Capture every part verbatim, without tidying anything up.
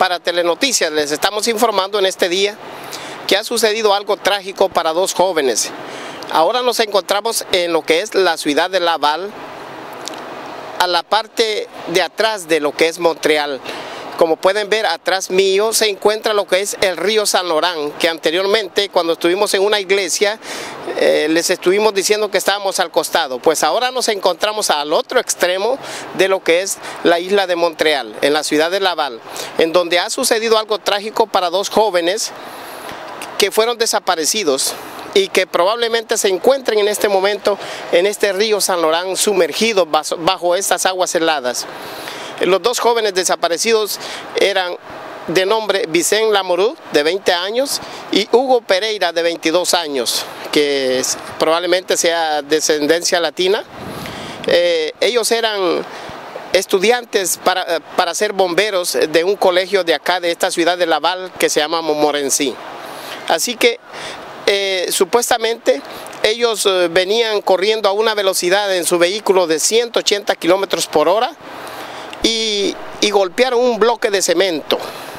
para Telenoticias les estamos informando en este día que ha sucedido algo trágico para dos jóvenes. Ahora nos encontramos en lo que es la ciudad de Laval, a la parte de atrás de lo que es Montreal. Como pueden ver, atrás mío se encuentra lo que es el río San Laurent, que anteriormente cuando estuvimos en una iglesia eh, les estuvimos diciendo que estábamos al costado. Pues ahora nos encontramos al otro extremo de lo que es la isla de Montreal, en la ciudad de Laval, en donde ha sucedido algo trágico para dos jóvenes que fueron desaparecidos y que probablemente se encuentren en este momento en este río San Laurent sumergidos bajo, bajo estas aguas heladas. Los dos jóvenes desaparecidos eran de nombre Vicente Lamoureux, de veinte años, y Hugo Pereira, de veintidós años, que es, probablemente sea descendencia latina. Eh, ellos eran estudiantes para, para ser bomberos de un colegio de acá, de esta ciudad de Laval, que se llama Montmorency. Así que eh, supuestamente ellos eh, venían corriendo a una velocidad en su vehículo de ciento ochenta kilómetros por hora, Y, y golpearon un bloque de cemento,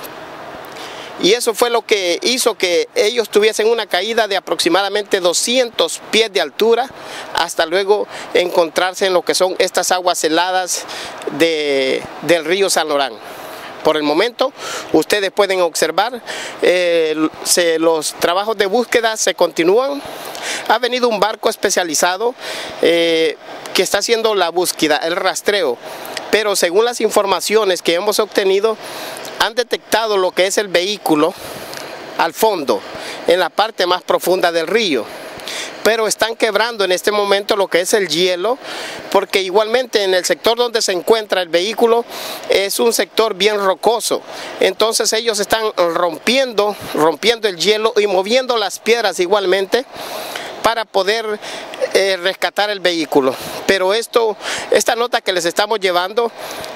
y eso fue lo que hizo que ellos tuviesen una caída de aproximadamente doscientos pies de altura hasta luego encontrarse en lo que son estas aguas heladas de, del río San Laurent. Por el momento ustedes pueden observar, eh, se, los trabajos de búsqueda se continúan. Ha venido un barco especializado eh, que está haciendo la búsqueda, el rastreo. Pero según las informaciones que hemos obtenido, han detectado lo que es el vehículo al fondo, en la parte más profunda del río. Pero están quebrando en este momento lo que es el hielo, porque igualmente en el sector donde se encuentra el vehículo es un sector bien rocoso. Entonces ellos están rompiendo, rompiendo el hielo y moviendo las piedras igualmente para poder eh, rescatar el vehículo. Pero esto, esta nota que les estamos llevando,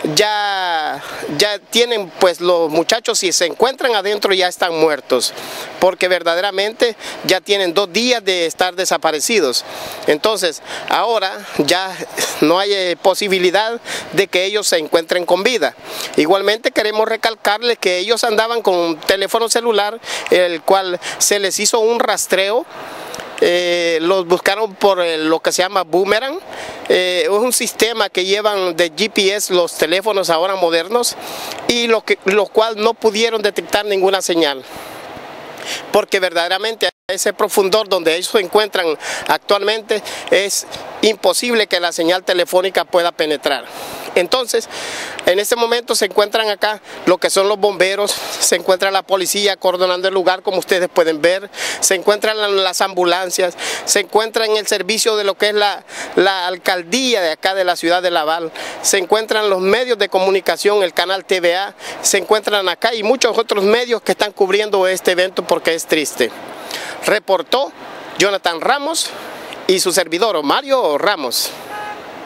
ya, ya tienen, pues los muchachos, si se encuentran adentro, ya están muertos, porque verdaderamente ya tienen dos días de estar desaparecidos. Entonces ahora ya no hay eh, posibilidad de que ellos se encuentren con vida. Igualmente queremos recalcarles que ellos andaban con un teléfono celular, el cual se les hizo un rastreo. Eh, los buscaron por eh, lo que se llama Boomerang, eh, es un sistema que llevan de G P S los teléfonos ahora modernos, y lo, que, lo cual no pudieron detectar ninguna señal, porque verdaderamente a ese profundor donde ellos se encuentran actualmente es imposible que la señal telefónica pueda penetrar. Entonces, en este momento se encuentran acá lo que son los bomberos, se encuentra la policía acordonando el lugar, como ustedes pueden ver, se encuentran las ambulancias, se encuentra en el servicio de lo que es la, la alcaldía de acá de la ciudad de Laval, se encuentran los medios de comunicación, el canal T V A, se encuentran acá y muchos otros medios que están cubriendo este evento porque es triste. Reportó Jonathan Ramos y su servidor Mario Ramos.